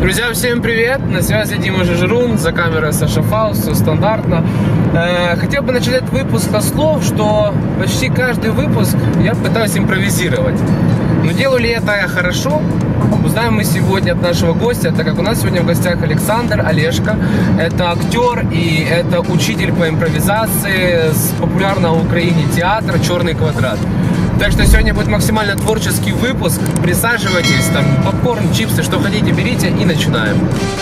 Друзья, всем привет! На связи Дима Жижерун, за камерой Саша Фаус, все стандартно. Хотел бы начать этот выпуск со слов, что почти каждый выпуск я пытаюсь импровизировать. Но делаю ли это я хорошо? Узнаем мы сегодня от нашего гостя, так как у нас сегодня в гостях Александр Олешко. Это актер и это учитель по импровизации с популярного в Украине театра «Черный квадрат». Так что сегодня будет максимально творческий выпуск. Присаживайтесь, там попкорн, чипсы, что хотите, берите и начинаем.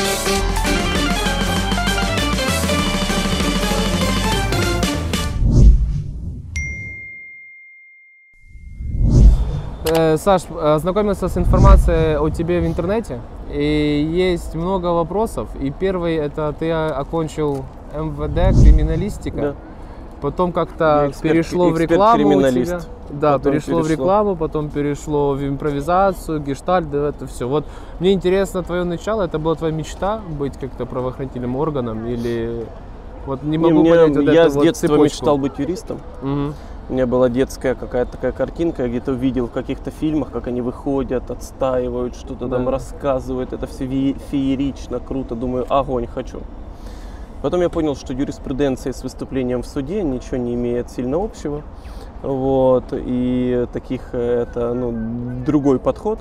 Саш, ознакомился с информацией о тебе в интернете, и есть много вопросов. И первый, это ты окончил МВД, криминалистика. Да. Потом как-то перешло в рекламу у тебя. Да, перешло в рекламу, потом перешло в импровизацию, гештальт, это все. Вот мне интересно твое начало, это была твоя мечта быть как-то правоохранительным органом или вот не могу понять вот я эту с вот детства цепочку. мечтал быть юристом. Угу. У меня была детская какая-то такая картинка, я где-то увидел в каких-то фильмах, как они выходят, отстаивают, что-то там рассказывают, это все феерично, круто, думаю, огонь, хочу. Потом я понял, что юриспруденция с выступлением в суде ничего не имеет сильно общего. Вот, и таких это другой подход.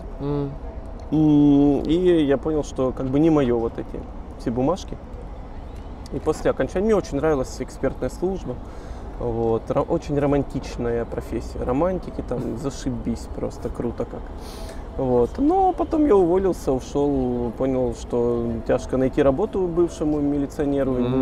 И я понял, что как бы не мое вот эти все бумажки. И после окончания мне очень нравилась экспертная служба. Вот, очень романтичная профессия. Романтики там зашибись, просто круто как. Вот. Но потом я уволился, ушел, понял, что тяжко найти работу бывшему милиционеру, и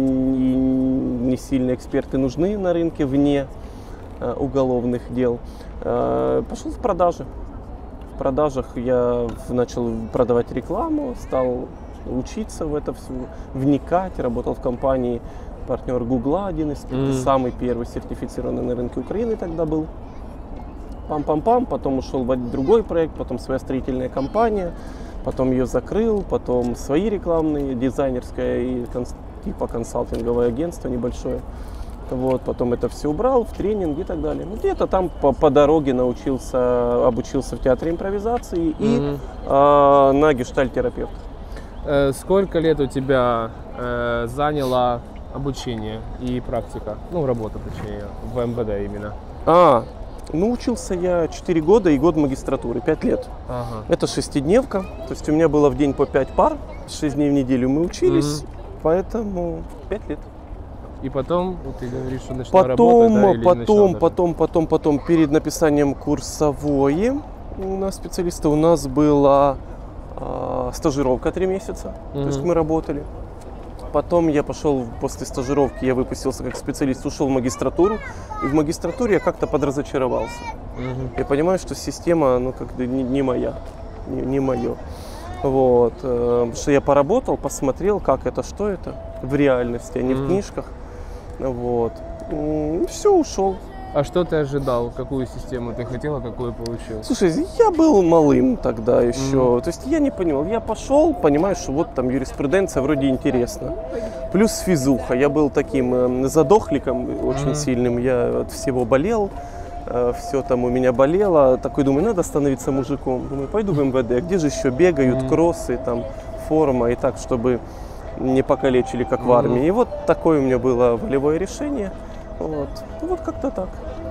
не сильно эксперты нужны на рынке вне уголовных дел. Пошел в продажи. В продажах я начал продавать рекламу, стал учиться в это все, вникать, работал в компании партнер Гугла, один из самый первый сертифицированный на рынке Украины тогда был. Пам-пам-пам, потом ушел в другой проект, потом своя строительная компания, потом ее закрыл, потом свои рекламные, дизайнерское и типа консалтинговое агентство небольшое. Вот, потом это все убрал в тренинг и так далее. Где-то там по дороге обучился в театре импровизации и на гештальт-терапевт. Сколько лет у тебя заняло обучение и практика? Ну, работа, точнее, в МВД именно. Учился я 4 года и год магистратуры, 5 лет. Это шестидневка, то есть у меня было в день по 5 пар, 6 дней в неделю мы учились, поэтому 5 лет. И потом, ты говоришь, что начала работать, да, потом, перед написанием курсовой на специалиста у нас была стажировка 3 месяца, то есть мы работали. Потом я пошел, после стажировки я выпустился как специалист, ушел в магистратуру. И в магистратуре я как-то подразочаровался. Я понимаю, что система, как-то не моя, не мое. Вот. Потому что я поработал, посмотрел, как это, что это в реальности, а не в книжках. Вот. И все, ушел. А что ты ожидал? Какую систему ты хотел, а какую получил? Слушай, я был малым тогда еще. То есть я не понимал. Я пошел, понимаю, что вот там юриспруденция вроде интересно. Плюс физуха. Я был таким задохликом очень сильным. Я от всего болел. Все там у меня болело. Такой думаю, надо становиться мужиком. Думаю, пойду в МВД. Где же еще бегают кроссы, там форма и так, чтобы не покалечили, как в армии. И вот такое у меня было волевое решение. Вот как-то так.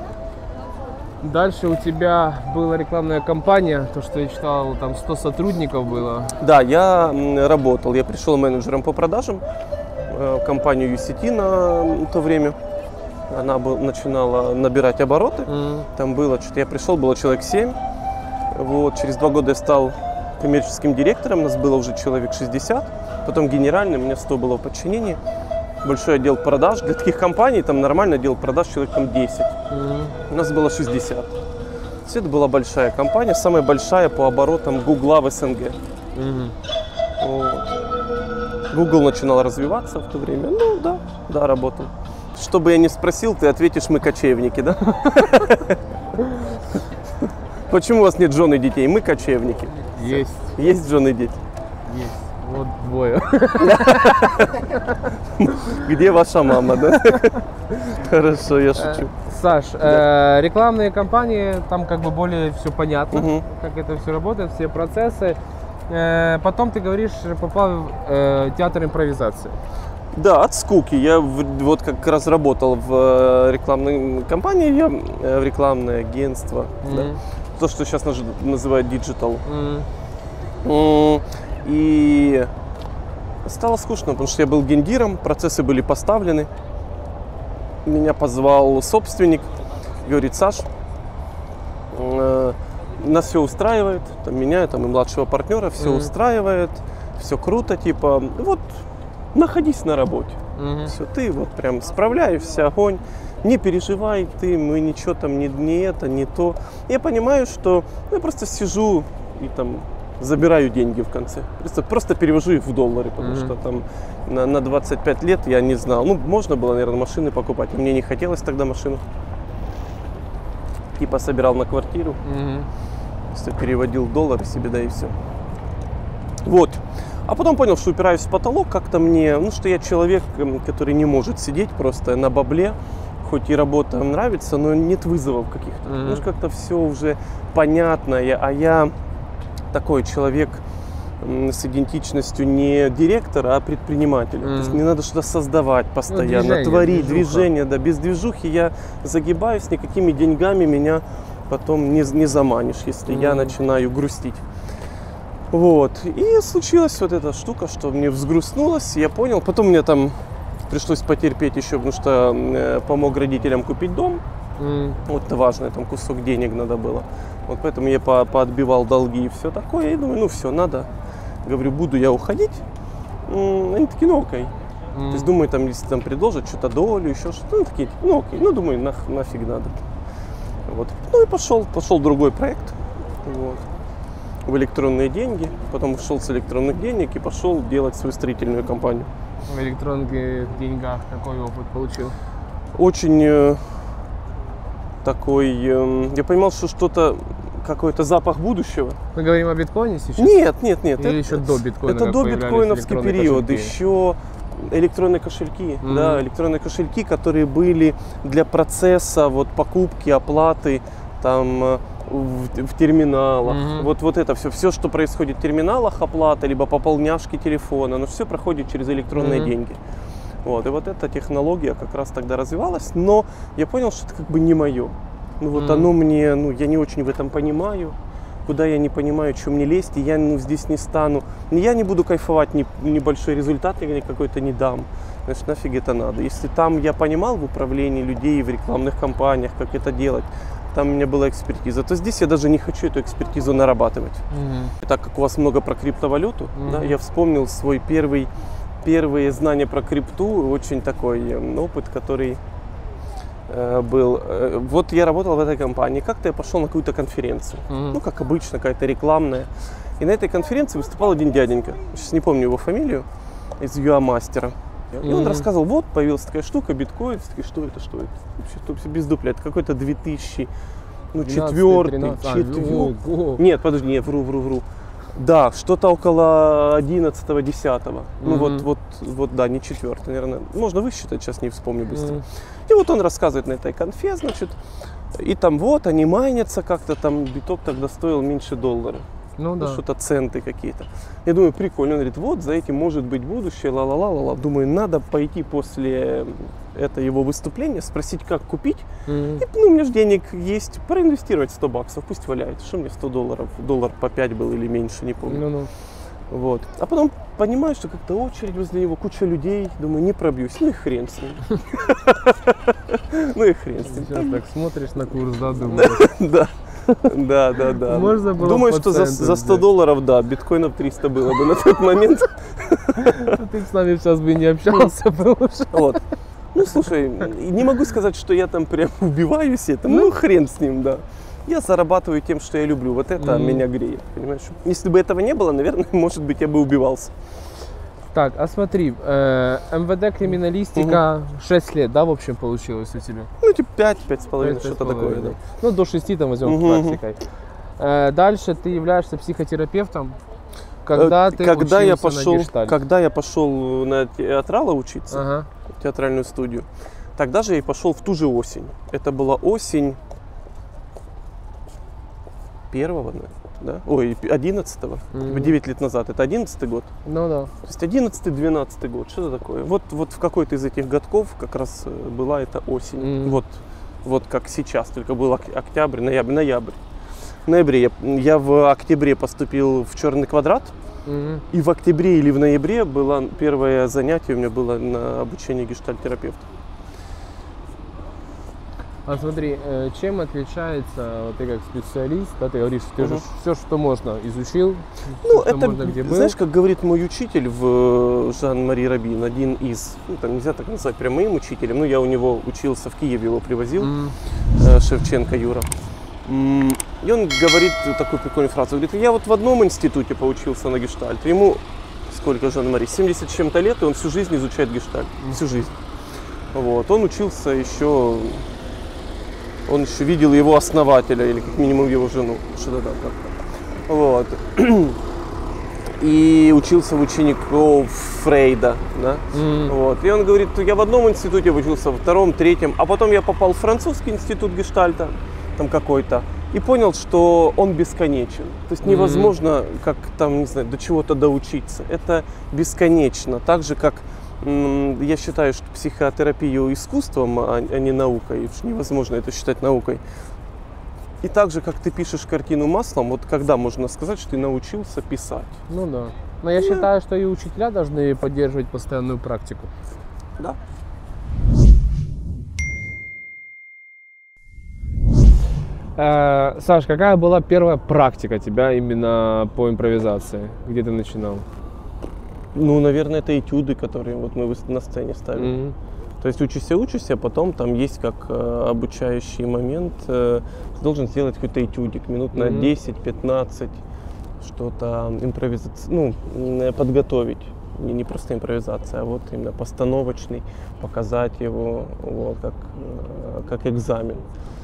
Дальше у тебя была рекламная кампания, то, что я читал, там 100 сотрудников было. Да, я работал, я пришел менеджером по продажам в компанию UCT на то время. Она начинала набирать обороты. Там было, я пришел, было человек 7. Вот, через 2 года я стал коммерческим директором, у нас было уже человек 60. Потом генеральным, у меня 100 было в подчинении. Большой отдел продаж. Для таких компаний там нормальный отдел продаж человек там 10. У нас было 60. Это была большая компания, самая большая по оборотам Гугла в СНГ. Вот. Google начинал развиваться в то время. Да, работал. Что бы я ни спросил, ты ответишь, мы кочевники, да? Почему у вас нет жен и детей? Мы кочевники. Есть. Есть жены и дети? Есть. Вот 2. Где ваша мама, да? Хорошо, я шучу. Саш, рекламные кампании, там как бы более все понятно, как это все работает, все процессы. Потом, ты говоришь, попал в театр импровизации. Да, от скуки. Я вот как раз работал в рекламной компании, я в рекламное агентство, да, то, что сейчас называют диджитал. И стало скучно, потому что я был гендиром, процессы были поставлены. Меня позвал собственник, говорит: Саш, нас все устраивает, там, меня там, и младшего партнера все устраивает, все круто, типа, вот находись на работе. Все, ты вот прям справляешься, огонь, не переживай, мы ничего там не это, не то. Я понимаю, что я просто сижу и там забираю деньги в конце. Просто перевожу их в доллары, потому что там на 25 лет я не знал. Ну, можно было, наверное, машины покупать, но мне не хотелось тогда машину. Типа собирал на квартиру, просто переводил доллары себе, да, и все. Вот. А потом понял, что упираюсь в потолок, как-то мне, ну, что я человек, который не может сидеть просто на бабле, хоть и работа нравится, но нет вызовов каких-то. Потому что как-то все уже понятно, а я такой человек с идентичностью не директора, а предпринимателя. То есть мне надо что-то создавать постоянно, ну, творить, движение, да. Без движухи я загибаюсь, никакими деньгами меня потом не заманишь, если я начинаю грустить. Вот. И случилась вот эта штука, что мне взгрустнулось, я понял. Потом мне там пришлось потерпеть еще, потому что помог родителям купить дом. Вот это важно, там кусок денег надо было. Вот поэтому я поотбивал долги и все такое. И думаю, ну все, надо. Говорю, буду я уходить. Они такие, ну окей. То есть думаю, там, если там предложат что-то долю, еще что-то, ну такие, ну окей. Ну думаю, нафиг надо. Вот. Ну и пошел другой проект. Вот. В электронные деньги, потом ушел с электронных денег и пошел делать свою строительную компанию. В электронных деньгах какой опыт получил? Очень такой, я понимал, что что-то, какой-то запах будущего. Мы говорим о биткоине сейчас? Нет. Или это, еще до биткоина? Это до биткоиновский период, еще электронные кошельки, да, электронные кошельки, которые были для процесса вот покупки, оплаты, там в терминалах. Вот это все, что происходит в терминалах, оплата, либо пополняшки телефона, но все проходит через электронные деньги. Вот, и вот эта технология как раз тогда развивалась, но я понял, что это как бы не мое. Ну вот оно мне, ну я не очень в этом понимаю, куда я не понимаю, что мне лезть, и я здесь не стану. Я не буду кайфовать, небольшой результат я какой-то не дам. Значит, нафиг это надо. Если там я понимал в управлении людей, в рекламных кампаниях, как это делать, там у меня была экспертиза, то здесь я даже не хочу эту экспертизу нарабатывать. И так как у вас много про криптовалюту, да, я вспомнил свой первые знания про крипту, очень такой опыт, который был. Вот я работал в этой компании, как-то я пошел на какую-то конференцию, ну как обычно, какая-то рекламная. И на этой конференции выступал один дяденька, сейчас не помню его фамилию, из UA-мастера. И он рассказывал, вот появилась такая штука, биткоин, такие, что это? Вообще без дупля, это какой-то 2000, ну, 4-й. Нет, подожди, не, вру. Да, что-то около 11-10. Ну вот, да, не 4-й, наверное. Можно высчитать, сейчас не вспомню быстро. И вот он рассказывает на этой конфе, значит, и там вот они майнятся как-то, там биток тогда стоил меньше $1. Ну да. Что-то центы какие-то. Я думаю, прикольно. Он говорит, вот за этим может быть будущее, ла-ла-ла-ла-ла. Думаю, надо пойти после этого его выступления, спросить, как купить. И, ну, у меня же денег есть, проинвестировать $100, пусть валяется. Что мне $100? Доллар по 5 был или меньше, не помню. Вот. А потом понимаю, что как-то очередь возле него, куча людей. Думаю, не пробьюсь. Ну и хрен с ним. Ну и хрен с ним. Сейчас так смотришь на курс, да, думаешь? Да. Можно было. Думаю, что за $100, да, биткоинов 300 было бы на тот момент. Ты с нами сейчас бы не общался бы уже. Вот. Ну, слушай, не могу сказать, что я там прям убиваюсь этим. Ну, хрен с ним, да. Я зарабатываю тем, что я люблю. Вот это меня греет, понимаешь? Если бы этого не было, наверное, может быть, я бы убивался. Так, а смотри, МВД криминалистика 6 лет, да, в общем, получилось у тебя? Ну, типа 5-5,5, что-то такое, да. Ну, до 6 там возьмем практикой. Дальше ты являешься психотерапевтом, когда я пошел на театрала учиться, театральную студию, тогда же я и пошел в ту же осень. Это была осень да? Ой, 11-го, 9 лет назад, это 11-й год. Ну да. То есть 11-12 год, что это такое? Вот в какой-то из этих годков как раз была эта осень. Вот как сейчас, только был октябрь, ноябрь. В ноябре я в октябре поступил в «Черный квадрат», и в октябре или в ноябре было первое занятие у меня было на обучение гештальт-терапевта. А смотри, чем отличается, вот ты как специалист, да, ты говоришь, ты же все, что можно, изучил, ну, что это, можно, где был. знаешь, как говорит мой учитель Жан-Мари Рабин, один из, ну, там нельзя так назвать прям моим учителем, но я у него учился в Киеве, его привозил, Шевченко Юра. И он говорит такую прикольную фразу, говорит, я вот в одном институте поучился на гештальт, ему сколько Жан-Мари, 70 с чем-то лет, и он всю жизнь изучает гештальт, всю жизнь. Вот, он учился еще... Он еще видел его основателя, или как минимум его жену. Что-то там как-то. Вот. И учился в учеников Фрейда. Да? Вот. И он говорит, я в одном институте учился, во втором, третьем. А потом я попал в французский институт гештальта, там какой-то, и понял, что он бесконечен. То есть невозможно, как там, не знаю, до чего-то доучиться. Это бесконечно. Так же, как я считаю, что психотерапию искусством, а не наукой, невозможно это считать наукой. И так же, как ты пишешь картину маслом, вот когда можно сказать, что ты научился писать? Ну да. Но я считаю, что и учителя должны поддерживать постоянную практику. Да. Саш, какая была первая практика тебя именно по импровизации? Где ты начинал? Ну, наверное, это этюды, которые вот мы на сцене ставим. То есть учишься, а потом там есть как обучающий момент. Ты должен сделать какой-то этюдик, минут на 10-15, что-то подготовить. Не просто импровизация, а вот именно постановочный, показать его вот, как экзамен.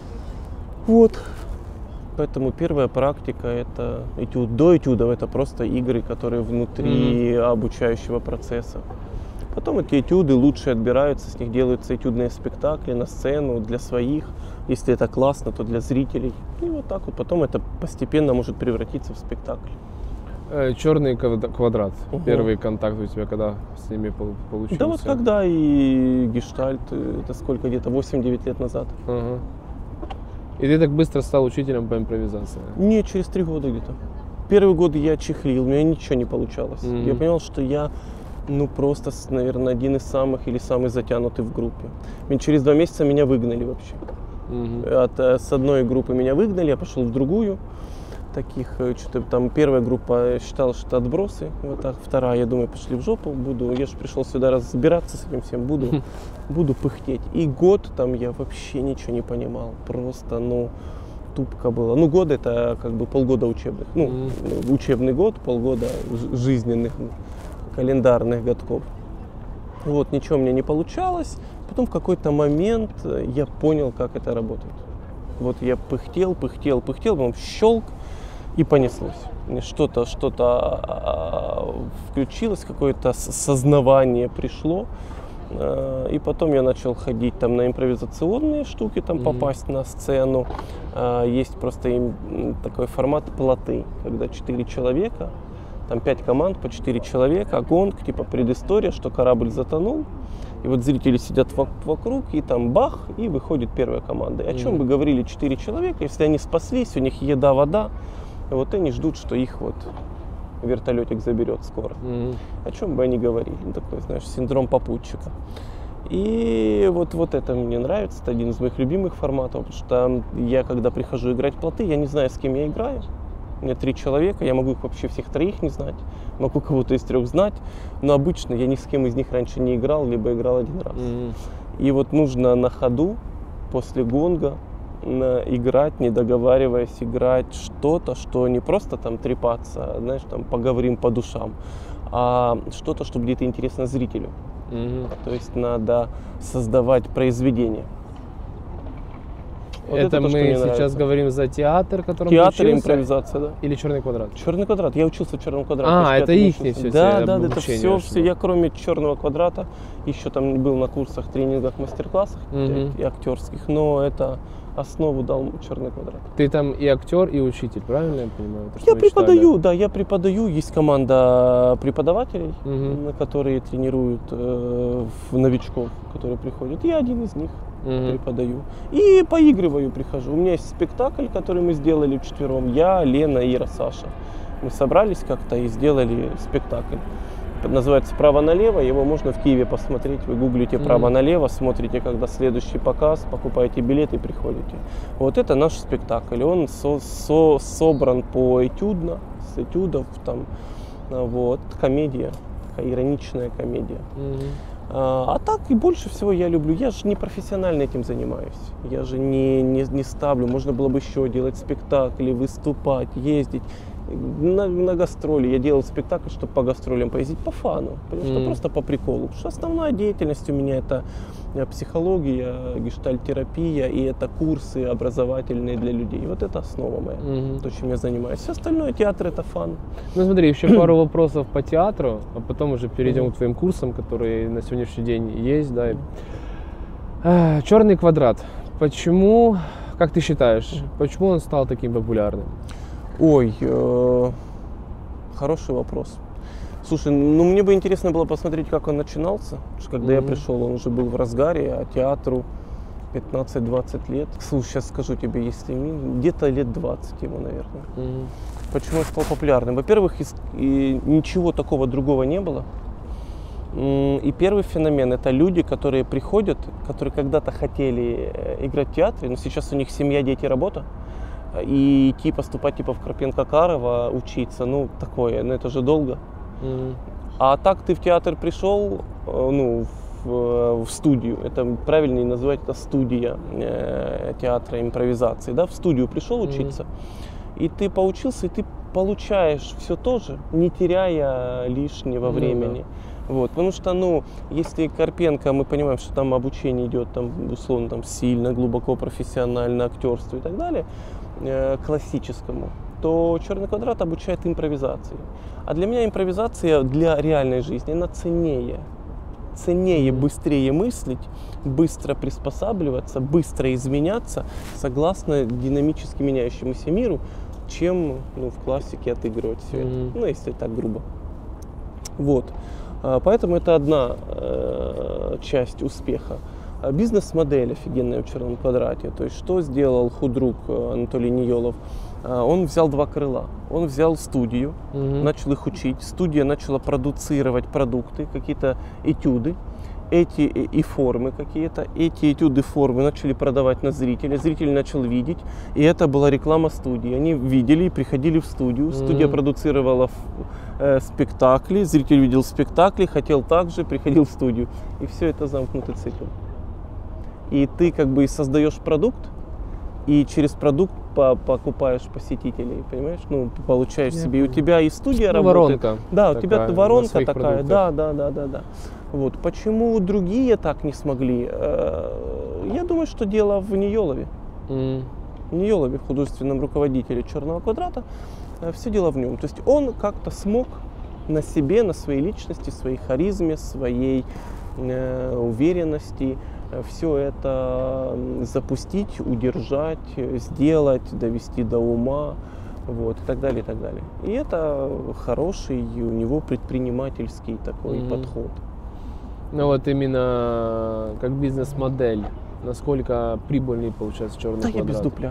Вот. Поэтому первая практика это этюд. До этюдов это просто игры, которые внутри обучающего процесса. Потом эти этюды лучше отбираются, с них делаются этюдные спектакли на сцену для своих. Если это классно, то для зрителей. И вот так вот. Потом это постепенно может превратиться в спектакль. «Черный квадрат». Первый контакт у тебя когда с ними получился? Да вот когда и гештальт, это сколько, где-то 8-9 лет назад. И ты так быстро стал учителем по импровизации? Не, через 3 года где-то. Первый год я чехлил, у меня ничего не получалось. Я понял, что я, просто, наверное, один из самых или самый затянутый в группе. Через 2 месяца меня выгнали вообще. С одной группы меня выгнали, я пошел в другую. Таких, что-то там первая группа считала, что это отбросы, вот так, вторая, я думаю, пошли в жопу, я же пришел сюда разбираться с этим всем, буду пыхтеть. И год там я вообще ничего не понимал, просто, тупко было. Год это как бы полгода учебных, учебный год, полгода жизненных, календарных годков. Вот, ничего у меня не получалось, потом в какой-то момент я понял, как это работает. Вот я пыхтел, потом щелк, и понеслось. Что-то включилось, какое-то сознавание пришло. И потом я начал ходить там на импровизационные штуки, там попасть на сцену. Есть просто такой формат плоты, когда 4 человека, там 5 команд по 4 человека, гонг, типа предыстория, что корабль затонул. И вот зрители сидят вокруг, и там бах, и выходит первая команда. И о чем бы говорили 4 человека, если они спаслись, у них еда, вода, вот они ждут, что их вот вертолетик заберет скоро. О чем бы они говорили? Такой, знаешь, синдром попутчика. И вот это мне нравится, это один из моих любимых форматов, потому что я, когда прихожу играть в плоты, я не знаю, с кем я играю. У меня 3 человека, я могу их вообще всех 3 не знать, могу кого-то из 3 знать, но обычно я ни с кем из них раньше не играл, либо играл 1 раз. И вот нужно на ходу, после гонга, играть, не договариваясь, играть что-то, что не просто там трепаться, знаешь, там поговорим по душам, а что-то, что будет интересно зрителю. То есть надо создавать произведение. Вот это мы сейчас нравится. Говорим за театр, который театр и импровизация, да. Или «Черный квадрат»? «Черный квадрат». Я учился в «Черном квадрате». Это их все. Да, это все. Я кроме «Черного квадрата» еще там был на курсах, тренингах, мастер-классах и актерских, но это основу дал «Черный квадрат». Ты там и актер, и учитель, правильно я понимаю? То, что Я вы читали? преподаю, да, я преподаю. Есть команда преподавателей, Мгм. которые тренируют новичков, которые приходят. Я один из них Мгм. преподаю. И поигрываю, прихожу. У меня есть спектакль, который мы сделали вчетвером. Я, Лена, Ира, Саша. Мы собрались как-то и сделали спектакль. Называется «Право-налево». Его можно в Киеве посмотреть. Вы гуглите «Право-налево», смотрите, когда следующий показ, покупаете билет и приходите. Вот это наш спектакль. Он собран поэтюдно, с этюдов. Там, вот, комедия, такая ироничная комедия. Мгм. А так и больше всего я люблю. Я же не профессионально этим занимаюсь. Я же не ставлю. Можно было бы еще делать спектакли, выступать, ездить на гастроли. Я делал спектакль, чтобы по гастролям поездить по фану. Потому что просто по приколу. Потому что основная деятельность у меня это психология, гештальтерапия и это курсы образовательные для людей. Вот это основа моя. Мгм. То, чем я занимаюсь. Все остальное театр это фан. Ну смотри, еще пару вопросов по театру, а потом уже перейдем к твоим курсам, которые на сегодняшний день есть, да. «Черный квадрат». Почему, как ты считаешь, почему он стал таким популярным? Ой, хороший вопрос. Слушай, ну мне бы интересно было посмотреть, как он начинался. Потому что когда я пришел, он уже был в разгаре, а театру 15-20 лет. Слушай, сейчас скажу тебе, если где-то лет 20 ему, наверное. Мгм. Почему он стал популярным? Во-первых, ничего такого другого не было. И первый феномен – это люди, которые приходят, которые когда-то хотели играть в театре, но сейчас у них семья, дети, работа. И идти поступать типа в Карпенко-Карова, учиться, ну такое, ну это же долго. Мгм. А так ты в театр пришел, ну, в студию, это правильнее называть это студия театра импровизации, да, в студию пришел учиться, и ты поучился, и ты получаешь все то же, не теряя лишнего времени. Вот, потому что, ну, если Карпенко, мы понимаем, что там обучение идет, там, условно, там, сильно, глубоко, профессионально, актерству и так далее, классическому, то «Черный квадрат» обучает импровизации. А для меня импровизация для реальной жизни, она ценнее. Ценнее быстрее мыслить, быстро приспосабливаться, быстро изменяться согласно динамически меняющемуся миру, чем, ну, в классике отыгрывать все это. Ну, если так грубо. Вот. Поэтому это одна часть успеха. Бизнес-модель офигенная в «Черном квадрате». То есть что сделал худрук Анатолий Ниелов? Он взял два крыла. Он взял студию, начал их учить. Студия начала продуцировать продукты, какие-то этюды. Эти и формы какие-то. Эти этюды, формы начали продавать на зрителя. Зритель начал видеть. И это была реклама студии. Они видели и приходили в студию. Студия продуцировала спектакли. Зритель видел спектакли, хотел также, приходил в студию. И все это замкнутый цикл. И ты как бы создаешь продукт, и через продукт покупаешь посетителей, понимаешь? Ну, получаешь себе. И у тебя и студия работает. Воронка. Да, у тебя воронка такая. Продуктах. Да. Вот. Почему другие так не смогли? Я думаю, что дело в Ниелове. В Ниелове, художественном руководителе «Черного квадрата». Все дело в нем. То есть он как-то смог на себе, на своей личности, своей харизме, своей уверенности все это запустить, удержать, сделать, довести до ума, вот, и так далее, и так далее. И это хороший у него предпринимательский такой подход. Ну вот именно как бизнес-модель, насколько прибыльный получается «Черный квадрат»? Я без дупля.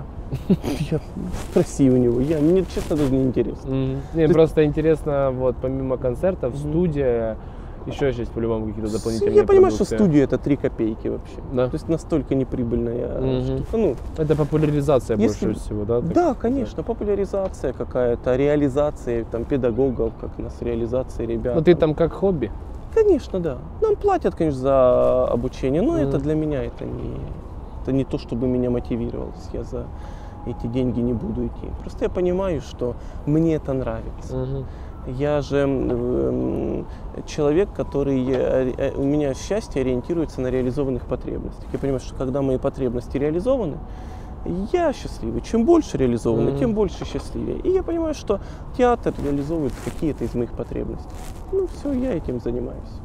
Спроси у него, мне честно даже не интересно. Мне просто интересно, вот помимо концертов, студия, еще есть по-любому какие-то дополнительные Я понимаю, что продукты. студия это 3 копейки вообще. Да. То есть настолько неприбыльная штука. Ну, это популяризация если- больше всего, да? да, конечно, популяризация какая-то, реализация там педагогов, как у нас реализация ребят. Ну ты там как хобби? Конечно, да. Нам платят, конечно, за обучение, но это для меня это не то, чтобы меня мотивировало. Я за эти деньги не буду идти. Просто я понимаю, что мне это нравится. Я же человек, который у меня счастье ориентируется на реализованных потребностях. Я понимаю, что когда мои потребности реализованы, я счастливый. Чем больше реализованы, тем больше счастливее. И я понимаю, что театр реализовывает какие-то из моих потребностей. Ну все, я этим занимаюсь.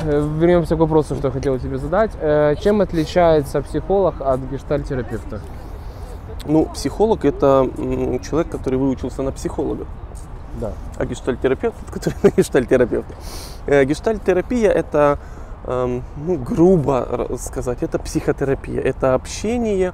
вернемся к вопросу, что я хотел тебе задать. Чем отличается психолог от гештальт-терапевта? Ну, психолог – это человек, который выучился на психолога. Да. А гештальт-терапевт – который на гештальт-терапевта. Гештальт-терапия – это, ну, грубо сказать, это психотерапия. Это общение,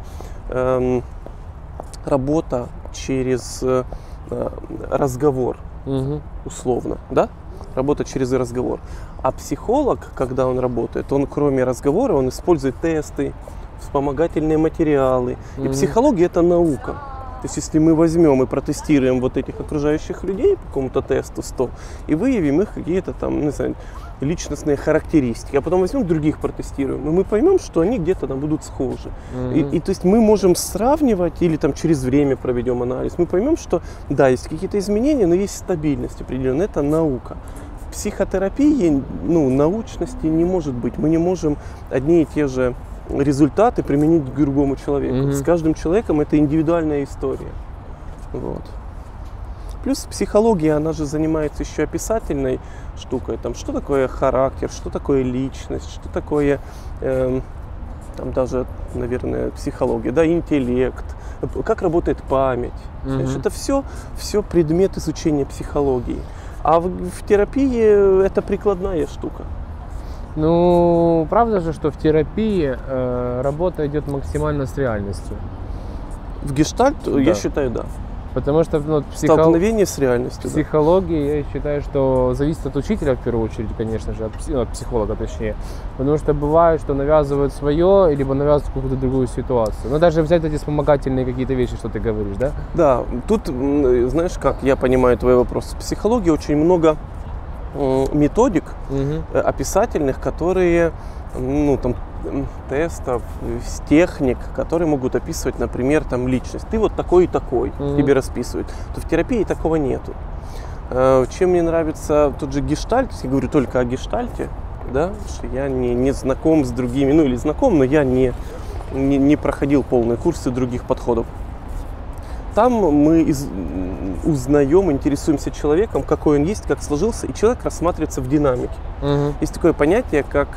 работа через разговор, условно, да? Работа через разговор. А психолог, когда он работает, он кроме разговора, он использует тесты, вспомогательные материалы. И психология – это наука. То есть, если мы возьмем и протестируем вот этих окружающих людей по какому-то тесту 100 и выявим их какие-то там, не знаю, личностные характеристики, а потом возьмем других протестируем, и мы поймем, что они где-то там будут схожи. И то есть мы можем сравнивать или там через время проведем анализ, мы поймем, что да, есть какие-то изменения, но есть стабильность определенная, это наука. В психотерапии, ну, научности не может быть, мы не можем одни и те же результаты применить к другому человеку. С каждым человеком это индивидуальная история. Вот. Плюс психология, она же занимается еще описательной штукой. Там, что такое характер, что такое личность, что такое, там даже, наверное, психология, да, интеллект, как работает память. Это все предмет изучения психологии. А в терапии это прикладная штука. Ну, правда же, что в терапии работа идет максимально с реальностью? В гештальт, да. Я считаю, да. Потому что столкновение с реальностью. Психология, да. Я считаю, что зависит от учителя в первую очередь, конечно же, от психолога точнее. Потому что бывает, что навязывают свое, либо навязывают какую-то другую ситуацию. Но даже взять эти вспомогательные какие-то вещи, что ты говоришь, да? Да, тут, знаешь, как я понимаю твой вопрос. В психологии очень много методик описательных, которые, ну, там, тестов, техник, которые могут описывать, например, там, личность. Ты вот такой и такой, тебе расписывают. То в терапии такого нету. Чем мне нравится тот же гештальт, я говорю только о гештальте, да, что я не знаком с другими, ну или знаком, но я не проходил полные курсы других подходов. Там мы узнаем, интересуемся человеком, какой он есть, как сложился, и человек рассматривается в динамике. Есть такое понятие, как,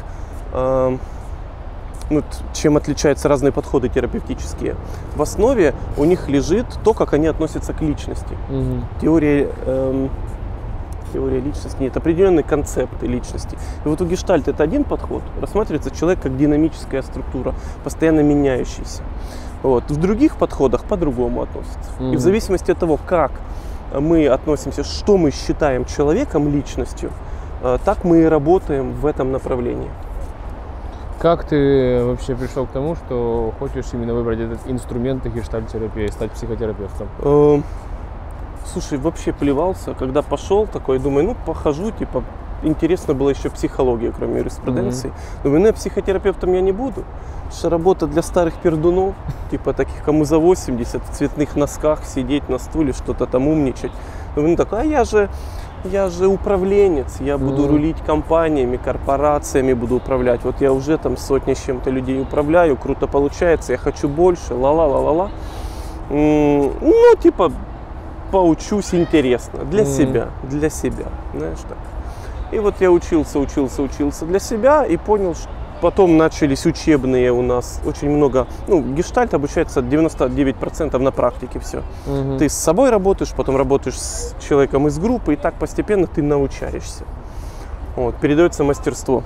ну, чем отличаются разные подходы терапевтические. В основе у них лежит то, как они относятся к личности. Теория личности, нет, определенные концепты личности. И вот у гештальта это один подход, рассматривается человек как динамическая структура, постоянно меняющаяся. Вот. В других подходах по-другому относятся. И в зависимости от того, как мы относимся, что мы считаем человеком, личностью, так мы и работаем в этом направлении. Как ты вообще пришел к тому, что хочешь именно выбрать этот инструмент гештальт-терапии, стать психотерапевтом? Слушай, вообще плевался, когда пошел, такой, думаю, ну похожу, типа, интересно было еще психология, кроме юриспруденции. Думаю, ну я психотерапевтом я не буду. Что работа для старых пердунов, типа таких, кому за 80, в цветных носках сидеть на стуле, что-то там умничать. Думаю, ну такой, а я же управленец, я буду рулить компаниями, корпорациями буду управлять. Вот я уже там сотни с чем-то людей управляю, круто получается, я хочу больше, ла-ла-ла-ла-ла. Ну, типа, поучусь интересно, для себя, знаешь так. И вот я учился для себя и понял, что потом начались учебные у нас, очень много, ну, гештальт обучается 99% на практике все. Ты с собой работаешь, потом работаешь с человеком из группы, и так постепенно ты научаешься. Вот, передается мастерство.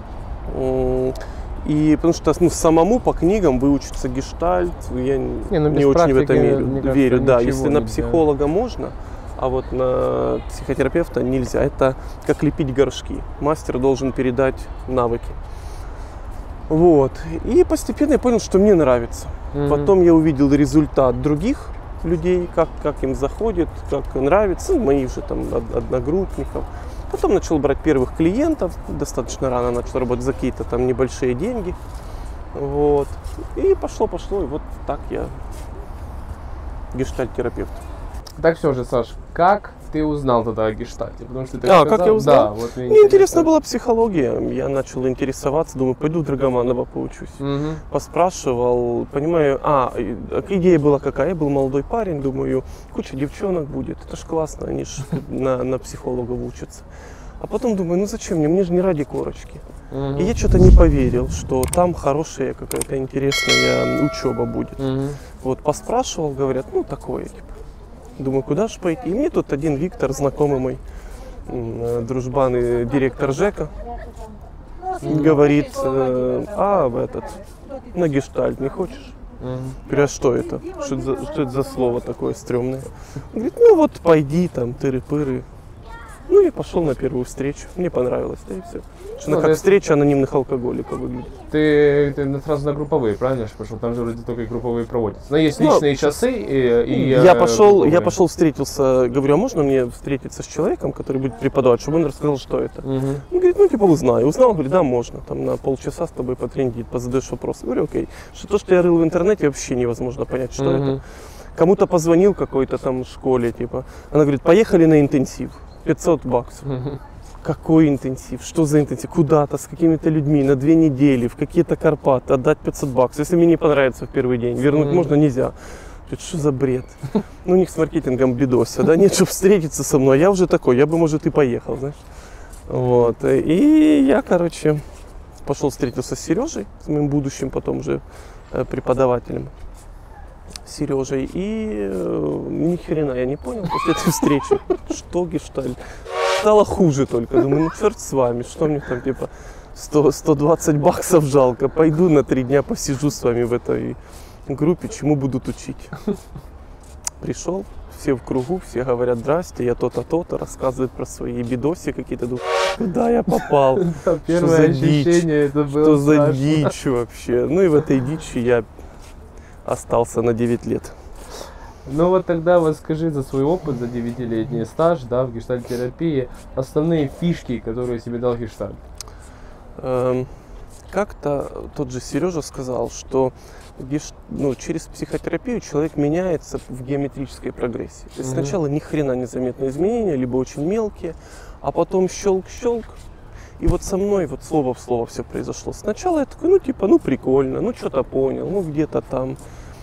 И потому что, ну, самому по книгам выучиться гештальт, я не очень в это верю. Да, если на психолога можно, а вот на психотерапевта нельзя. Это как лепить горшки. Мастер должен передать навыки. Вот. И постепенно я понял, что мне нравится. Потом я увидел результат других людей, как им заходит, как нравится, моих же там одногруппников. Потом начал брать первых клиентов, достаточно рано начал работать за какие-то там небольшие деньги. Вот. И пошло, и вот так я гештальт-терапевт. Так все же, Саш, как ты узнал тогда о гештальте? Потому что ты как я узнал? Да, вот мне интересна была психология. Я начал интересоваться, думаю, пойду в Драгоманова поучусь. Поспрашивал, понимаю, идея была какая? Я был молодой парень, думаю, куча девчонок будет, это ж классно, они ж на психологов учатся. А потом думаю, ну зачем мне же не ради корочки. И я что-то не поверил, что там хорошая какая-то интересная учеба будет. Вот поспрашивал, говорят, ну такое, типа. Думаю, куда же пойти? И мне тут один Виктор, знакомый мой, дружбан и директор ЖЭКа, говорит, на гештальт не хочешь? Говорю, а что это? Что это за слово такое стрёмное? Он говорит, ну вот пойди там, тыры-пыры. Ну и пошел на первую встречу. Мне понравилось, да и все. Что как встреча анонимных алкоголиков выглядит. Ты сразу на групповые, правильно же пошел? Там же вроде только и групповые проводятся. Но есть личные часы и я пошел, встретился, говорю, а можно мне встретиться с человеком, который будет преподавать, чтобы он рассказал, что это? Он говорит, ну типа узнай. Узнал, говорит, да, можно. Там на полчаса с тобой потрендить, позадаешь вопросы. Говорю, окей. Что то, что я рыл в интернете, вообще невозможно понять, что это. Кому-то позвонил какой-то там в школе, типа. Она говорит, поехали на интенсив. $500. Какой интенсив? Что за интенсив? Куда-то, с какими-то людьми, на 2 недели, в какие-то Карпаты, отдать $500. Если мне не понравится в первый день, вернуть можно, нельзя. Что за бред? Ну, у них с маркетингом бедося, да? Нет, чтобы встретиться со мной. Я уже такой, я бы, может, и поехал, знаешь. Вот. И я, короче, пошел встретился с Сережей, с моим будущим потом уже преподавателем. Сережей, и ни хрена я не понял после этой встречи, что гештальт. Стало хуже только, думаю, ну черт с вами, что мне там типа $120 жалко, пойду на 3 дня посижу с вами в этой группе, чему будут учить. Пришел, все в кругу, все говорят, здрасте, я то-то, то-то, рассказывают про свои бедоси какие-то, думаю, куда я попал, первое ощущение это было что за дичь вообще. Ну и в этой дичи я остался на 9 лет. Ну вот тогда вот скажи за свой опыт, за 9-летний стаж, да, в гештальт-терапии, основные фишки, которые тебе дал гештальт. Как-то тот же Сережа сказал, что через психотерапию человек меняется в геометрической прогрессии. То есть сначала ни хрена не заметные изменения, либо очень мелкие, а потом щелк-щелк. И вот со мной вот слово в слово все произошло. Сначала я такой, ну типа, ну прикольно, ну что-то понял, ну где-то там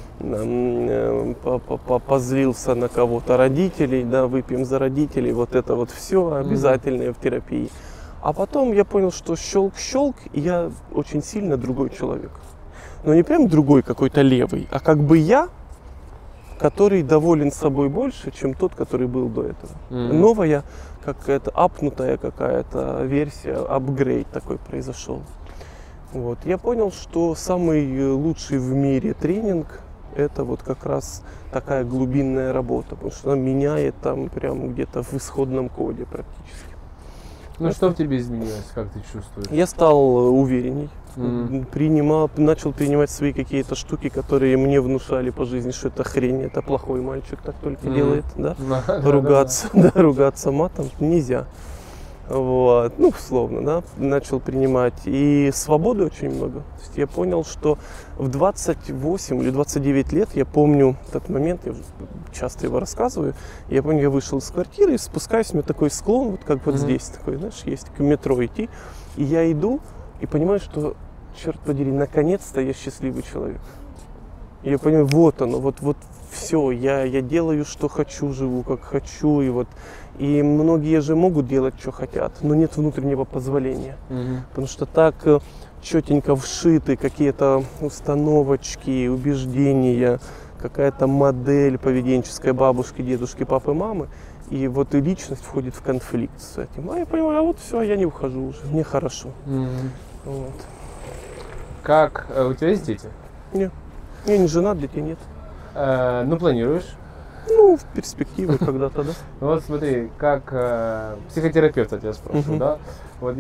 позлился на кого-то родителей, да, выпьем за родителей, вот это вот все обязательное в терапии. А потом я понял, что щелк-щелк, и я очень сильно другой человек. Но не прям другой какой-то левый, а как бы я, который доволен собой больше, чем тот, который был до этого. Новая, какая-то апнутая какая-то версия, апгрейд такой произошел. Вот. Я понял, что самый лучший в мире тренинг — это вот как раз такая глубинная работа, потому что она меняет там прям где-то в исходном коде практически. Ну что в тебе изменилось, как ты чувствуешь? Я стал уверенней, начал принимать свои какие-то штуки, которые мне внушали по жизни, что это хрень, это плохой мальчик, так только делает, да? Ругаться матом нельзя. Вот, ну, условно, да, начал принимать. И свободы очень много. То есть я понял, что в 28 или 29 лет, я помню этот момент, я часто его рассказываю, я помню, я вышел из квартиры и спускаюсь, у меня такой склон, вот как вот здесь такой, знаешь, есть к метро идти. И я иду и понимаю, что, черт подери, наконец-то я счастливый человек. И я понимаю, вот оно, вот все, я делаю, что хочу, живу, как хочу, и вот. И многие же могут делать, что хотят, но нет внутреннего позволения. Потому что так четенько вшиты какие-то установочки, убеждения, какая-то модель поведенческая бабушки, дедушки, папы, мамы. И вот и личность входит в конфликт с этим. А я понимаю, а вот все, я не ухожу уже, мне хорошо. Вот. Как? У тебя есть дети? Нет. Я не женат, детей нет. Ну, планируешь? Ну, в перспективе когда-то, да. Вот смотри, как психотерапевт я тебя спрошу, да? Вот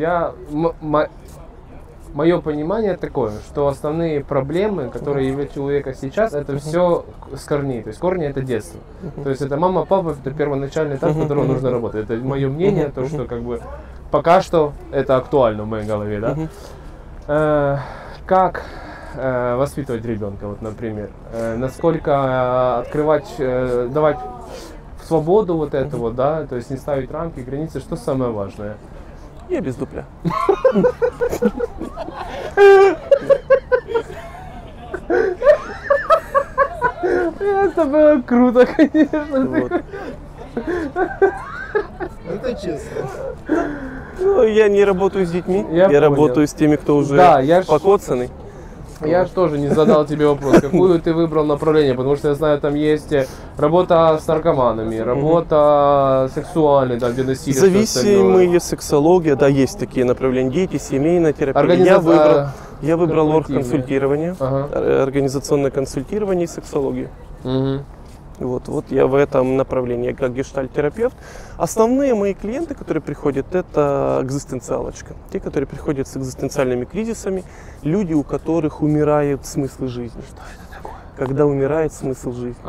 мое понимание такое, что основные проблемы, которые есть у человека сейчас, это все с корней. То есть корни — это детство. То есть это мама, папа, это первоначальный этап, с которым нужно работать. Это мое мнение, то, что как бы пока что это актуально в моей голове, да? Как воспитывать ребенка, вот, например, насколько открывать, давать свободу вот эту вот, да, то есть не ставить рамки, границы, что самое важное? Я без дупля. Это было круто, конечно. Вот. Это честно. Ну, я не работаю с детьми, Я понял. работаю с теми, кто уже Да, я ж- покоцанный. Я же тоже не задал тебе вопрос, какую ты выбрал направление, потому что я знаю, там есть работа с наркоманами, работа сексуальная, там, где насилие, всё остальное. Зависимые, сексология, да, есть такие направления, дети, семейная терапия. Организация- Я выбрал корпоративная. оргконсультирование, Ага. организационное консультирование и сексологию. Мгм. Вот я в этом направлении, как гештальт-терапевт. Основные мои клиенты, которые приходят, это экзистенциалочка. Те, которые приходят с экзистенциальными кризисами, люди, у которых умирает смысл жизни. Что это такое? Когда умирает смысл жизни.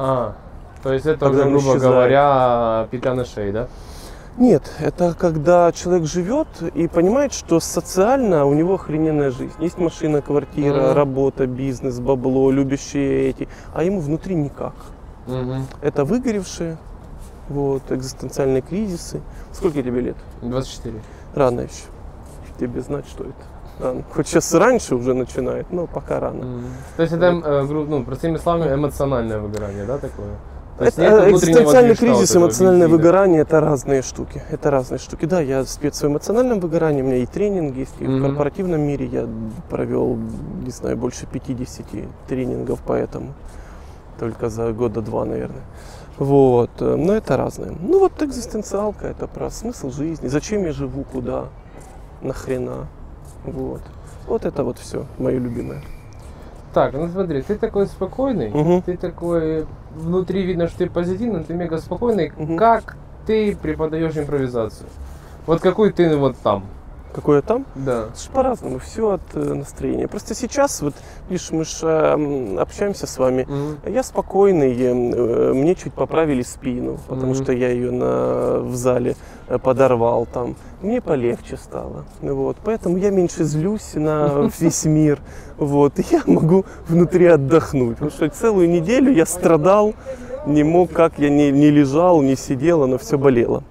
То есть это Когда уже, он грубо исчезает. говоря, петля на шее, да? Нет, это когда человек живет и понимает, что социально у него охрененная жизнь. Есть машина, квартира, работа, бизнес, бабло, любящие эти, а ему внутри никак. Мгм. Это выгоревшие, вот, экзистенциальные кризисы. Сколько тебе лет? 24. Рано еще. Тебе знать, что это. Рано. Хоть сейчас раньше уже начинает, но пока рано. То есть это, простыми словами, эмоциональное выгорание, да, такое? То есть Это нет внутреннего экзистенциальный движка, кризис, вот этого эмоциональное бензина. выгорание – это разные штуки. Это разные штуки. Да, я спец в эмоциональном выгорании, у меня и тренинги есть, и в корпоративном мире я провел, не знаю, больше 50 тренингов по этому. Только за года 2, наверное. Вот. Но это разное. Ну вот экзистенциалка – это про смысл жизни. Зачем я живу, куда, нахрена. Вот. Вот это вот все, мое любимое. Так, ну смотри, ты такой спокойный, Мгм. ты такой, внутри видно, что ты позитивный, ты мега спокойный. Мгм. Как ты преподаешь импровизацию? Вот какой ты вот там? Какое там? Да. Это ж по-разному, все от настроения. Просто сейчас, вот, видишь, мы же общаемся с вами. Я спокойный, мне чуть поправили спину, потому что я ее в зале подорвал там. Мне полегче стало. Вот. Поэтому я меньше злюсь на весь мир. Вот. И я могу внутри отдохнуть. Потому что целую неделю я страдал, не мог, как я не лежал, не сидел, оно все болело.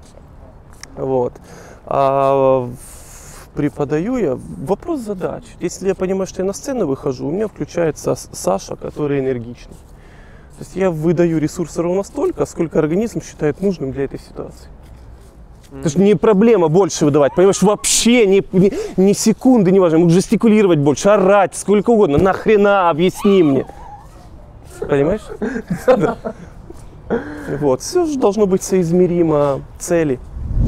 Вот. Преподаю я вопрос задач. Если я понимаю, что я на сцену выхожу, у меня включается Саша, который энергичный. То есть я выдаю ресурсы ровно столько, сколько организм считает нужным для этой ситуации. Это же не проблема больше выдавать, понимаешь, вообще ни секунды не важно. Могу жестикулировать больше, орать, сколько угодно. Нахрена, объясни мне. Понимаешь? Да. Вот, все же должно быть соизмеримо цели.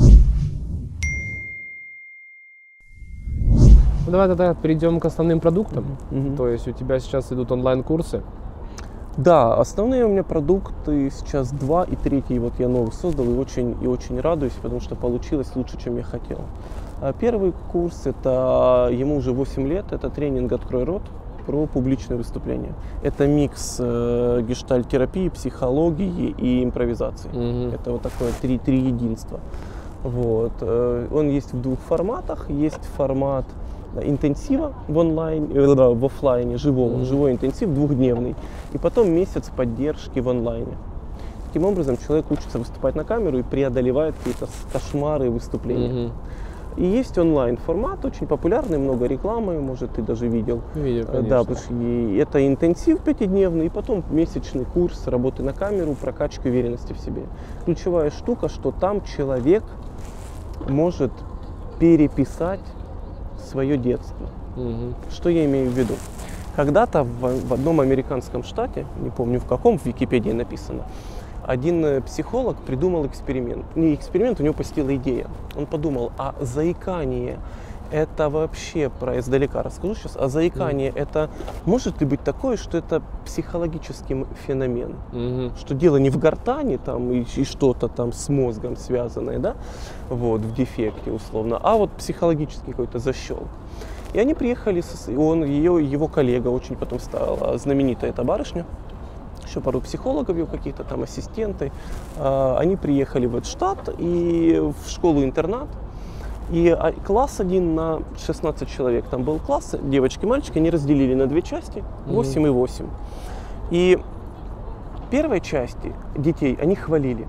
Ну, давай тогда перейдем к основным продуктам. Мгм. То есть у тебя сейчас идут онлайн-курсы. Да, основные у меня продукты сейчас 2, и 3 вот я новый создал, и очень радуюсь, потому что получилось лучше, чем я хотел. Первый курс, это ему уже 8 лет, это тренинг «Открой рот» про публичное выступление. Это микс гештальт-терапии, психологии и импровизации. Это вот такое три единства. Вот. Он есть в 2 форматах. Есть формат интенсива в офлайне, живой интенсив 2-дневный, и потом месяц поддержки в онлайне. Таким образом человек учится выступать на камеру и преодолевает какие-то кошмары выступления. И есть онлайн формат, очень популярный, много рекламы, может, ты даже видел. Видел, конечно. Да, потому что это интенсив 5-дневный, и потом месячный курс работы на камеру, прокачки уверенности в себе. Ключевая штука, что там человек может переписать свое детство. Что я имею в виду? Когда-то в одном американском штате, не помню в каком, в Википедии написано, один психолог придумал эксперимент. Не эксперимент, у него посетила идея. Он подумал, а заикание это вообще, про издалека расскажу сейчас, а заикание это может ли быть такое, что это психологический феномен? Что дело не в гортани там, и что-то там с мозгом связанное, да, вот, в дефекте условно, а вот психологический какой-то защелк. И они приехали, его коллега, очень потом стала знаменитая эта барышня, еще пару психологов, его какие-то там ассистенты, они приехали в этот штат и в школу-интернат. И класс один на 16 человек. Там был класс, девочки и мальчики, они разделили на 2 части, 8 и 8. И первой части детей они хвалили.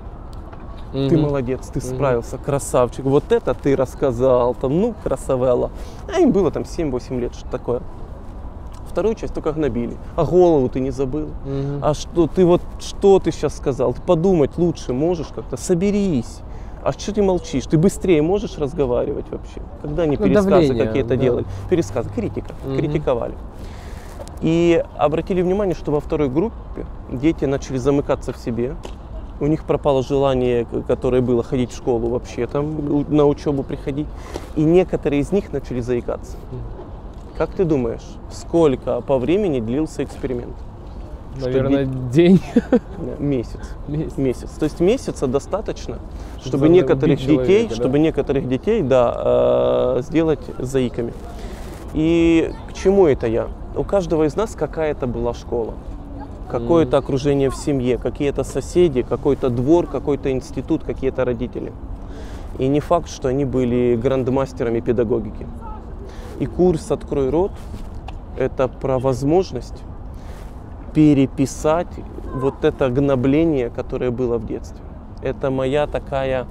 Ты молодец, ты справился, красавчик, вот это ты рассказал, там, ну, красавелла. А им было там 7-8 лет, что такое. Вторую часть только гнобили. А голову ты не забыл? А что ты сейчас сказал? Ты подумать лучше можешь как-то? Соберись. А что ты молчишь? Ты быстрее можешь разговаривать вообще? Когда они пересказы давление, какие-то да. делали? Пересказы, критика, критиковали. И обратили внимание, что во второй группе дети начали замыкаться в себе. У них пропало желание, которое было, ходить в школу вообще, там, на учебу приходить. И некоторые из них начали заикаться. Как ты думаешь, сколько по времени длился эксперимент? Наверное, день. Месяц. Месяц. Месяц. То есть месяца достаточно, чтобы убить некоторых человека, детей, сделать заиками. И к чему это я? У каждого из нас какая-то была школа, какое-то окружение в семье, какие-то соседи, какой-то двор, какой-то институт, какие-то родители. И не факт, что они были грандмастерами педагогики. И курс «Открой рот» – это про возможность переписать вот это гнобление, которое было в детстве. Это моя такая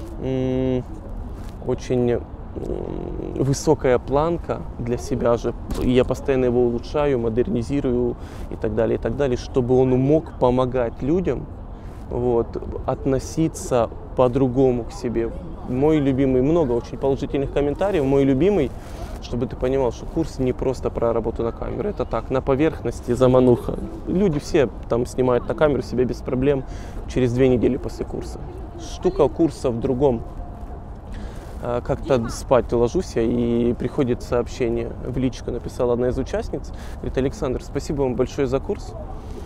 очень высокая планка для себя же. Я постоянно его улучшаю, модернизирую и так далее, чтобы он мог помогать людям относиться по-другому к себе. Мой любимый, много очень положительных комментариев, мой любимый, чтобы ты понимал, что курс не просто про работу на камеру, это так, на поверхности, замануха. Люди все там снимают на камеру себе без проблем через 2 недели после курса. Штука курса в другом. Как-то спать ложусь я, и приходит сообщение в личку, написала одна из участниц, говорит: Александр, спасибо вам большое за курс.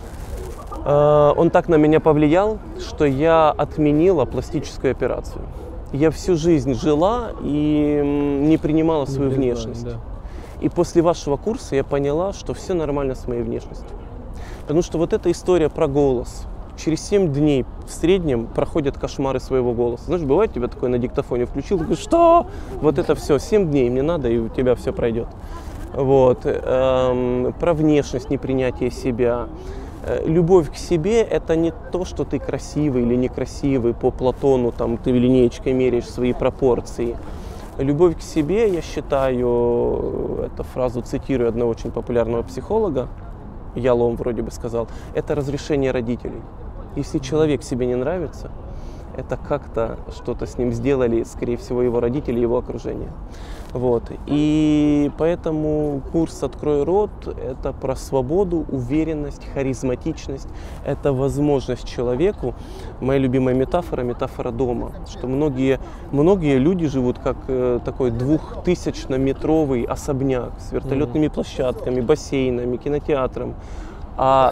Он так на меня повлиял, что я отменила пластическую операцию. Я всю жизнь жила и не принимала свою внешность. Да. И после вашего курса я поняла, что все нормально с моей внешностью. Потому что вот эта история про голос. Через 7 дней в среднем проходят кошмары своего голоса. Знаешь, бывает, тебя такое на диктофоне включил, говоришь, что? Вот это все, 7 дней мне надо, и у тебя все пройдет. Вот. Про внешность, непринятие себя. Любовь к себе – это не то, что ты красивый или некрасивый, по Платону там, ты линеечкой меряешь свои пропорции. Любовь к себе, я считаю, эту фразу цитирую одного очень популярного психолога, Ялом вроде бы сказал, это разрешение родителей. Если человек себе не нравится, это как-то что-то с ним сделали, скорее всего, его родители, его окружение. Вот. И поэтому курс «Открой рот» – это про свободу, уверенность, харизматичность. Это возможность человеку, моя любимая метафора, метафора дома, что многие люди живут как такой 2000-метровый особняк с вертолетными площадками, бассейнами, кинотеатром. А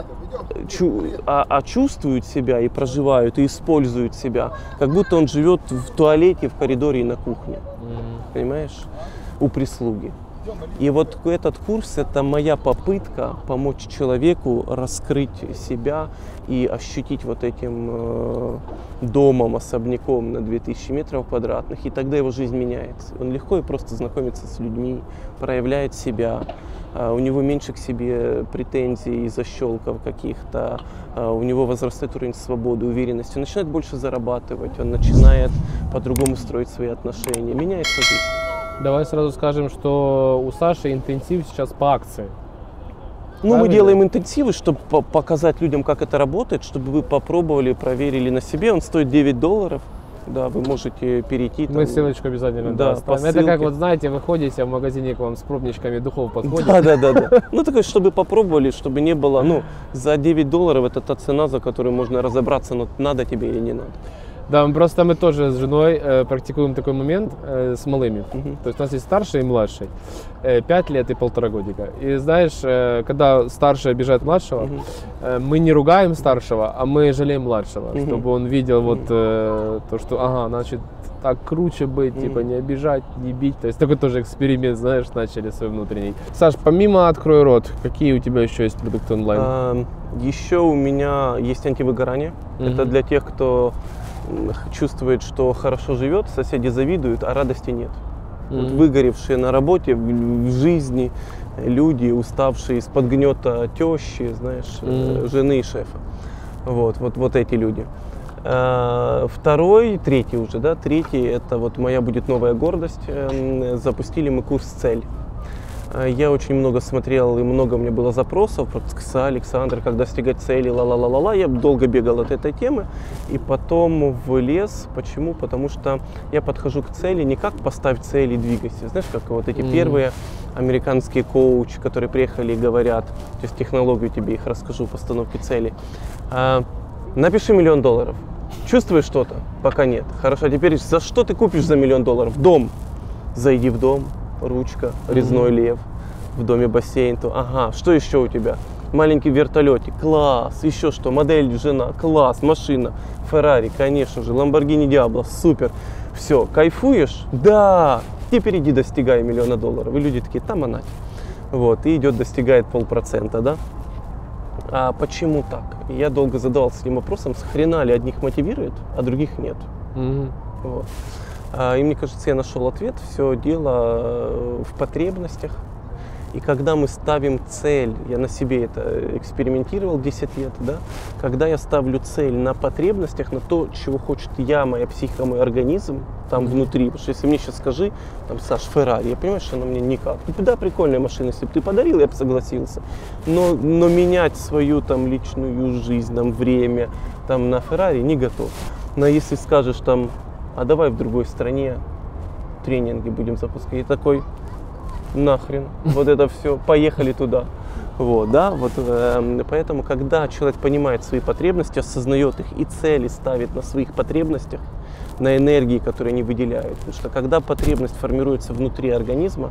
чувствуют себя и проживают, и используют себя, как будто он живет в туалете, в коридоре и на кухне. Понимаешь? У прислуги. И вот этот курс – это моя попытка помочь человеку раскрыть себя и ощутить вот этим домом, особняком на 2000 метров квадратных. И тогда его жизнь меняется. Он легко и просто знакомится с людьми, проявляет себя. У него меньше к себе претензий, защелков каких-то, у него возрастает уровень свободы, уверенности, он начинает больше зарабатывать, он начинает по-другому строить свои отношения, меняется жизнь. Давай сразу скажем, что у Саши интенсив сейчас по акции. Ну, мы делаем интенсивы, чтобы показать людям, как это работает, чтобы вы попробовали, проверили на себе, он стоит $9. Да, вы можете перейти. Мы ссылочку обязательно оставим. Это как, вот знаете, вы ходите в магазине к вам с пробничками духов подходит. Да. Ну, такое, чтобы попробовали, чтобы не было, за $9 это та цена, за которую можно разобраться, надо тебе или не надо. Да, просто мы тоже с женой практикуем такой момент с малыми. То есть у нас есть старший и младший, 5 лет и 1,5 годика. И знаешь, когда старший обижает младшего, мы не ругаем старшего, а мы жалеем младшего, чтобы он видел вот то, что, значит, так круче быть, типа не обижать, не бить. То есть такой тоже эксперимент, знаешь, начали свой внутренний. Саш, помимо «Открой рот», какие у тебя еще есть продукты онлайн? Еще у меня есть антивыгорание. Это для тех, кто чувствует, что хорошо живет, соседи завидуют, а радости нет. Вот выгоревшие на работе, в жизни люди, уставшие из-под гнета тещи, знаешь, жены и шефа. Вот эти люди. Третий, это вот моя будет новая гордость. Запустили мы курс «Цель». Я очень много смотрел и много у меня было запросов. Александр, как достигать цели, ла-ла-ла-ла-ла. Я долго бегал от этой темы и потом влез. Почему? Потому что я подхожу к цели не как поставь цель и двигайся. Знаешь, как вот эти первые американские коучи, которые приехали и говорят, то есть технологию тебе их расскажу, постановки цели. Напиши $1 000 000. Чувствуешь что-то? Пока нет. Хорошо, а теперь за что ты купишь за $1 000 000? Дом. Зайди в дом. Ручка, резной лев, в доме бассейн, то ага, что еще у тебя? Маленький вертолетик, класс, еще что, модель жена, класс, машина, Феррари, конечно же, Lamborghini Diablo, супер, все, кайфуешь? Да, теперь иди достигай $1 000 000, и люди такие, там она, вот, и идет, достигает 0,5%, да? А почему так? Я долго задавался этим вопросом, с хрена ли одних мотивирует, а других нет, вот. И мне кажется, я нашел ответ. Все дело в потребностях. И когда мы ставим цель, я на себе это экспериментировал 10 лет, да, когда я ставлю цель на потребностях, на то, чего хочет я, моя психика, мой организм, там внутри. Потому что если мне сейчас скажи, там, Саш, Феррари, я понимаю, что она мне никак. Да, прикольная машина, если бы ты подарил, я бы согласился. Но менять свою там личную жизнь, там, время там, на Феррари не готов. Но если скажешь там, а давай в другой стране тренинги будем запускать. И такой, нахрен, вот это все, поехали туда. Вот, да, вот, поэтому, когда человек понимает свои потребности, осознает их и цели ставит на своих потребностях, на энергии, которые они выделяют. Потому что когда потребность формируется внутри организма,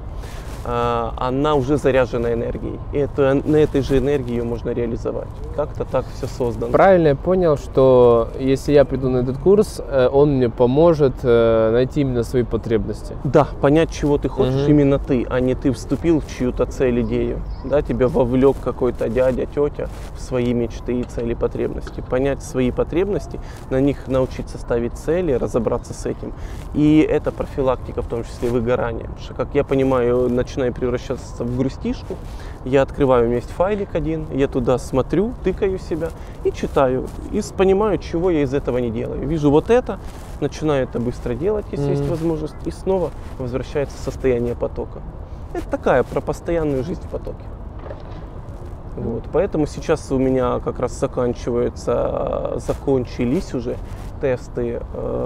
она уже заряжена энергией. И на этой же энергии ее можно реализовать. Как-то так все создано. Правильно я понял, что если я приду на этот курс, он мне поможет найти именно свои потребности. Да, понять, чего ты хочешь, именно ты, а не ты вступил в чью-то цель, идею. Да, тебя вовлек какой-то дядя, тетя в свои мечты и цели, потребности. Понять свои потребности, на них научиться ставить цели, разобраться с этим. И это профилактика, в том числе выгорания. Потому что, как я понимаю, начинаю превращаться в грустишку. Я открываю, у меня есть файлик один, я туда смотрю, тыкаю себя и читаю. И понимаю, чего я из этого не делаю. Вижу вот это, начинаю это быстро делать, если есть возможность, и снова возвращается состояние потока. Это такая про постоянную жизнь в потоке. Вот. Поэтому сейчас у меня как раз закончились уже тесты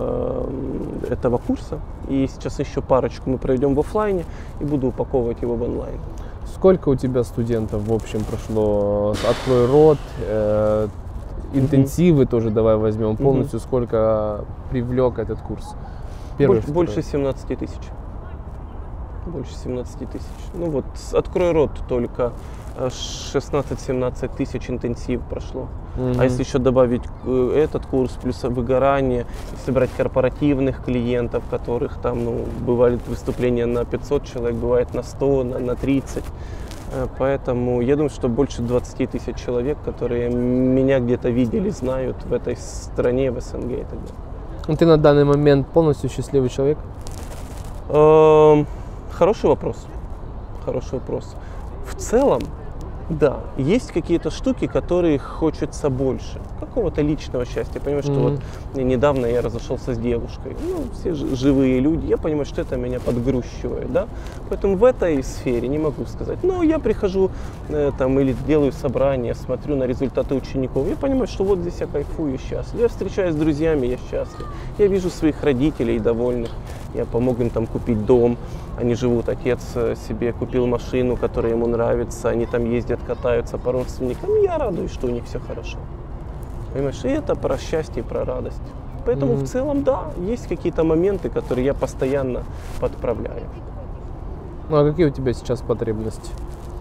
этого курса. И сейчас еще парочку мы проведем в офлайне и буду упаковывать его в онлайн. Сколько у тебя студентов в общем прошло? Открой рот, интенсивы тоже давай возьмем полностью. Сколько привлек этот курс? Больше 17 тысяч. Больше 17 тысяч. Ну вот, открой рот только 16-17 тысяч интенсив прошло. А если еще добавить этот курс, плюс выгорание, если брать корпоративных клиентов, которых там, ну, бывают выступления на 500 человек, бывает на 100, на 30. Поэтому я думаю, что больше 20 тысяч человек, которые меня где-то видели, знают в этой стране, в СНГ и так далее. Ты на данный момент полностью счастливый человек? Хороший вопрос. Хороший вопрос. В целом, да, есть какие-то штуки, которые хочется больше. Какого-то личного счастья. Понимаешь, что вот недавно я разошелся с девушкой. Ну, все живые люди. Я понимаю, что это меня подгрущивает, да. Поэтому в этой сфере не могу сказать. Но я прихожу там или делаю собрание, смотрю на результаты учеников. Я понимаю, что вот здесь я кайфую и счастлив. Я встречаюсь с друзьями, я счастлив. Я вижу своих родителей довольных. Я помог им там купить дом. Они живут, отец себе купил машину, которая ему нравится, они там ездят, катаются по родственникам. Я радуюсь, что у них все хорошо. Понимаешь, и это про счастье и про радость. Поэтому в целом, да, есть какие-то моменты, которые я постоянно подправляю. Ну а какие у тебя сейчас потребности?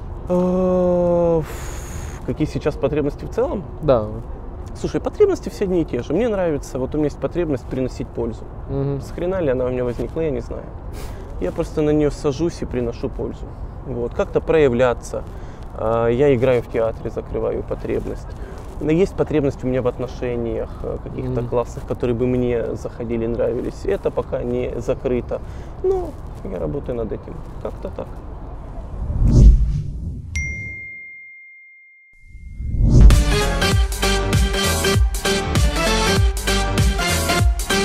Какие сейчас потребности в целом? Да. Слушай, потребности все одни и те же. Мне нравится, вот у меня есть потребность приносить пользу. С хрена ли она у меня возникла, я не знаю. Я просто на нее сажусь и приношу пользу. Вот. Как-то проявляться. Я играю в театре, закрываю потребность. Но есть потребность у меня в отношениях каких-то классных, которые бы мне заходили, нравились. Это пока не закрыто. Но я работаю над этим. Как-то так.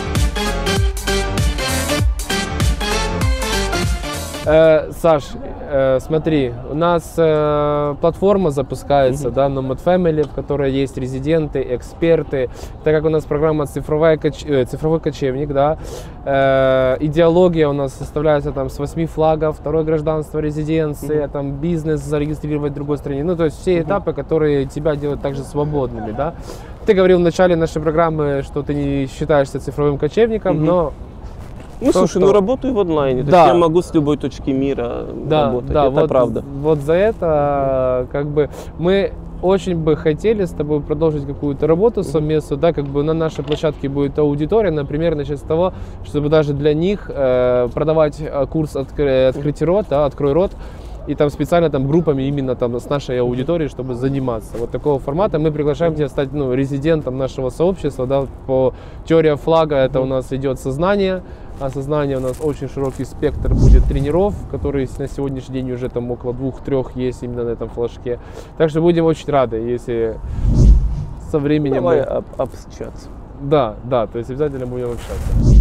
Саш, смотри, у нас платформа запускается, да, Nomad Family, в которой есть резиденты, эксперты. Так как у нас программа цифровой кочевник, да, идеология у нас составляется там с 8 флагов, второе гражданство, резиденция, там бизнес зарегистрировать в другой стране. Ну, то есть все этапы, которые тебя делают также свободными, да. Ты говорил в начале нашей программы, что ты не считаешься цифровым кочевником, но... Ну, слушай, ну работаю в онлайне, Да. то есть я могу с любой точки мира работать, да, это вот, правда. Вот за это, как бы, мы очень бы хотели с тобой продолжить какую-то работу совместную, да, как бы на нашей площадке будет аудитория, например, начать с того, чтобы даже для них продавать курс «Открытый рот», да, «Открой рот», и там специально там группами именно там с нашей аудиторией, чтобы заниматься. Вот такого формата мы приглашаем тебя стать, ну, резидентом нашего сообщества, да, по теории флага это у нас идет сознание, а сознание у нас очень широкий спектр будет тренеров, которые на сегодняшний день уже там около 2-3 есть именно на этом флажке. Так что будем очень рады, если со временем... Давай мы... общаться. Да, то есть обязательно будем общаться.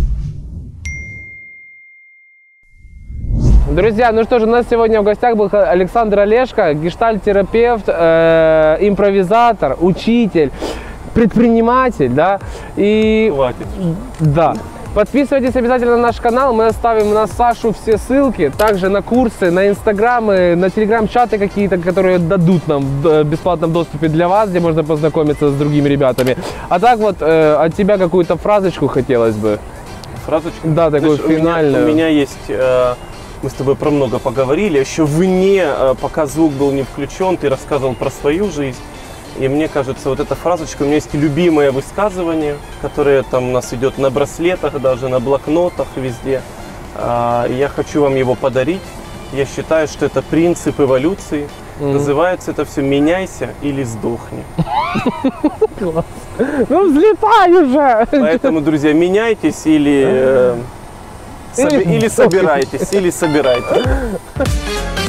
Друзья, ну что же, у нас сегодня в гостях был Александр Олешко, гештальт-терапевт, импровизатор, учитель, предприниматель, да, и... Хватит. Да. Подписывайтесь обязательно на наш канал, мы оставим на Сашу все ссылки, также на курсы, на инстаграмы, на телеграм-чаты какие-то, которые дадут нам в бесплатном доступе для вас, где можно познакомиться с другими ребятами. А так вот, от тебя какую-то фразочку хотелось бы. Фразочку? Да, такую финальную. У меня есть, мы с тобой про много поговорили, еще вне, пока звук был не включен, ты рассказывал про свою жизнь. И мне кажется, вот эта фразочка, у меня есть любимое высказывание, которое там у нас идет на браслетах, даже на блокнотах, везде. И я хочу вам его подарить. Я считаю, что это принцип эволюции. Называется это все «меняйся или сдохни». Класс. Ну взлетай уже! Поэтому, друзья, меняйтесь или собирайтесь, или собирайтесь.